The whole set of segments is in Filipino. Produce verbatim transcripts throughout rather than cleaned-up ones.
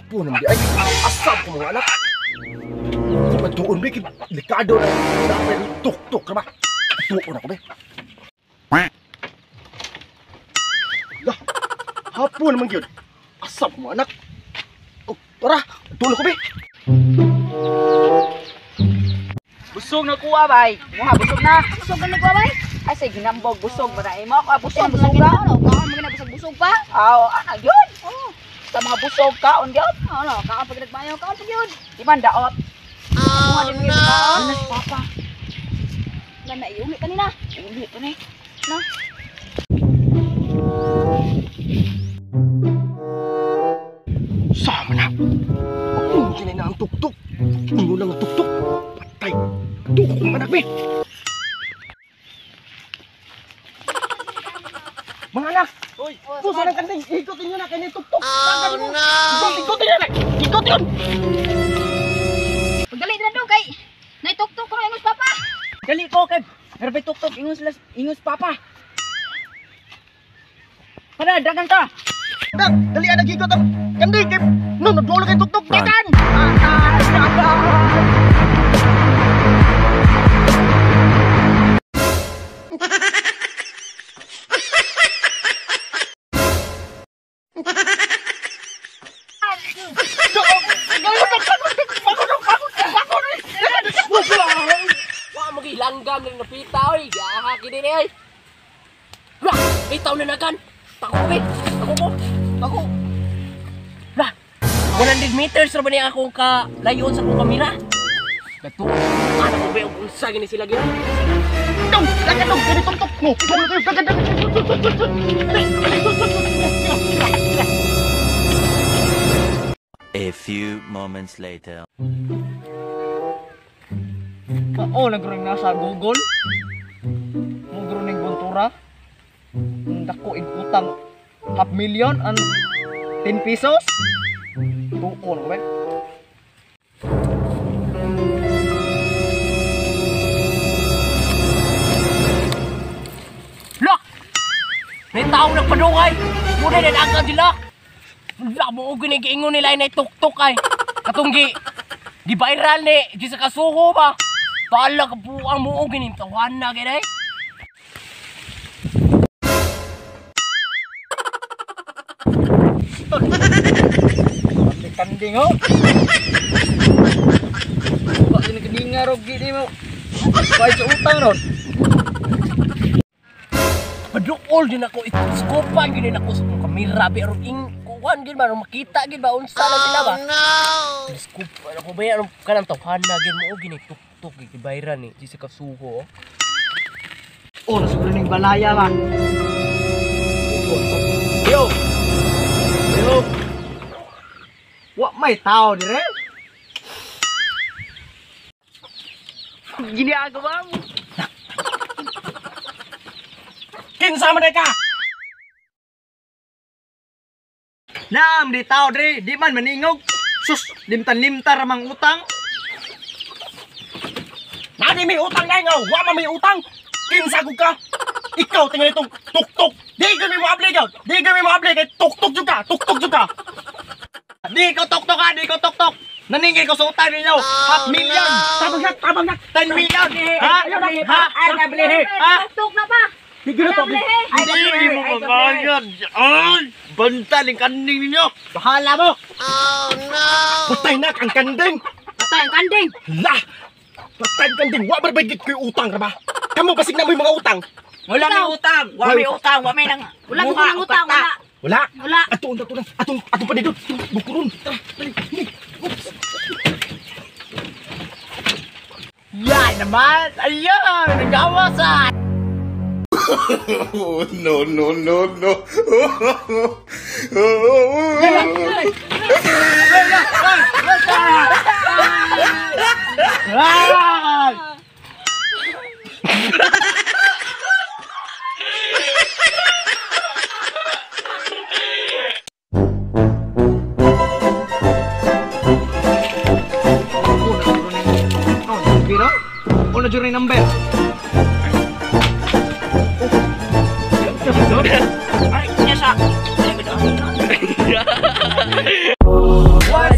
Apo naman di ay asam ko mga anak. Matuon ba likado na dapat tuk-tuk na ba? Tuon ako ba? Lah, hapon naman yun. Asam ko mga anak. Oh, tara, tulog ko ba? Busog na kuha bay. Muha busog na. Busog ka na ko bay? Ay say ginambog busog ba na imo ako busog Busog busog ka? ka. Ano? Baka mo ginabusog-busog pa? Aw, ana yun. Oh. Sa mga busog ka on gyud. Ano? Kaan pag nagbayaw, kaan pag yun. Di man daot. Kumuha din mo yun ka. Ano si papa? Wala na iuli kanina. Uli to ni. No? Sama na. Oh, hindi na ang tuk-tuk. Ulo lang ang tuk-tuk. Patay. Tuk ko anak be. Mga anak. Uy, Kung saan ang kanding, ikutin nyo na kanya tuk-tuk. Oh no. Ikutin nyo na. Ikutin yun. Pagdali na doon kay naituktok ko ng papa. dali ko kay Herbay tuktok ingus las ingus papa. Para dagan ka. Nak, dali ada gigot ang kanding. Kay no, nagdulo kay tuk-tuk. Dagan. Langgam na napita oy, gahaki din ay. Lah, bitaw na nagan. Tako ko, ako ko. Ako. Lah, one hundred meters ra ba niya akong ka layon sa akong kamera? Dato, ana ko ba yung unsa gini sila gyud? Dong, dagan dong, kani tuk-tuk. No, dagan dagan. A few moments later. Oo, nagruning na sa Google. Nagruning buntura. Dako ig utang half million and ten pesos. Tuon ko ba? Look! May tao nagpadungay. Muna na nagagad sila. Wala mo ginigingon nila na tuk-tuk ay. Katunggi. Di viral ni, di sa kasuho ba? Bala ka po ang muong ginintawan na gini. Pati kanding ho. Bak ini kedinga rogi ni mo. Baik sa utang ron. Paduol din ako ikuskopan gini ako sa kamera pero ing kuwan gid ba makita gid ba unsa na sila ba? Oh no. Iskopan ako ba yan kanang tawhan na gid mo gini tuk gibayran ni di sa kasuho. Oh, nasulo ning balaya ba? Yo. Yo. Wa may tao dire? Gini agawa mo. Kinsa man ka? Nam di tao dire, di man maningog. Sus, limtan-limtar mang utang. Nani may utang na nga, wa may utang. Kinsa ko ka? Ikaw tingnan itong tuk-tuk. Di kami maable ka. Di kami maable kay tuk-tuk juga, tuk-tuk juga. Di ko tuk-tuk ka, di ko tuk-tuk. Naningil ko sa utang ninyo. Half million. Tabang na, tabang na. ten million. Ha? Ha? Ay, nabili. Ha? Tuk na pa. Sige na, tabi. Hindi mo mabayad. Ay, banta ng kanding ninyo. Bahala mo. Oh no! Patay na ang kanding. Patay ang kanding. Lah! Patay ang kanding. Wa ba bagit ko yung utang ka ba? Kamu basig na mo yung mga utang. Wala may utang. Wala may utang. Wala may nang... Wala ko ng utang, wala. Wala. Wala. Atong, atong, atong, atong pa dito. Bukurun. Tara, dali. Yan naman. Ayun. Nagawasan. Oh, no, no, no, no. Una juri number. Ay, nyasa. Why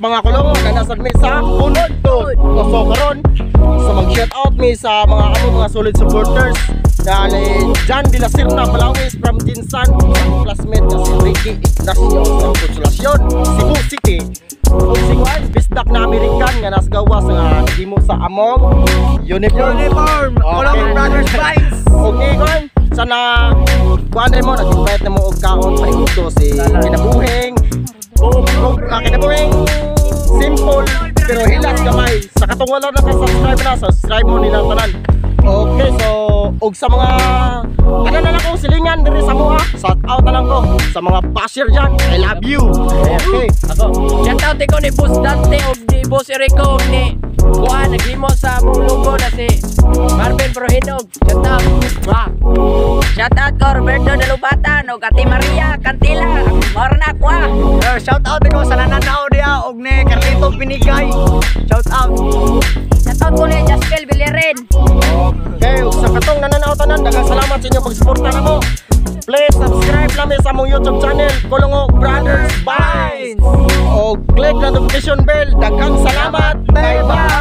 mga kulong na nasa mi sa Unod-Tod. So karon sa mag-shout out mi sa mga amo mga solid supporters dali John de la Serna Balawis from Jinsan, classmate na si Ricky Ignacio sa Consolacion, Cebu City. Ug si Juan bisdak na American nga nasgawa sa nagimo sa among uniform. Uniform. Kulong Brothers Bikes. Ug Igon sana kuan mo nag-invite na mo og kaon paiguto si kinabuhing ug uh, kinabuhing simple pero hilas gamay sa katong wala na ka-subscribe na subscribe mo nila tanan. Okay, so og sa mga ano na lang ko silingan diri sa mua, shout out na lang ko sa mga basher diyan. I love you. Okay, Ako, shout out ko ni Boss Dante o ni Boss Erico o ni Juan, naghimo sa mong logo na si Marvin Prohinog. Shout out. Wah. Shout out ko Roberto de Lubatan o Ate Maria Cantila. Mora na ko ah. Uh, shout out ko sa nananaw dia og ni Carlito Pinigay. Shout out. Shout out ko ni Jaspel Villeren. okay, ug sa katong nananaw tanan daghang salamat sa inyo pagsuporta namo. Please subscribe lang sa among YouTube channel Kulungo Brothers Bikes. O click na notification bell. Daghang salamat. Bye bye.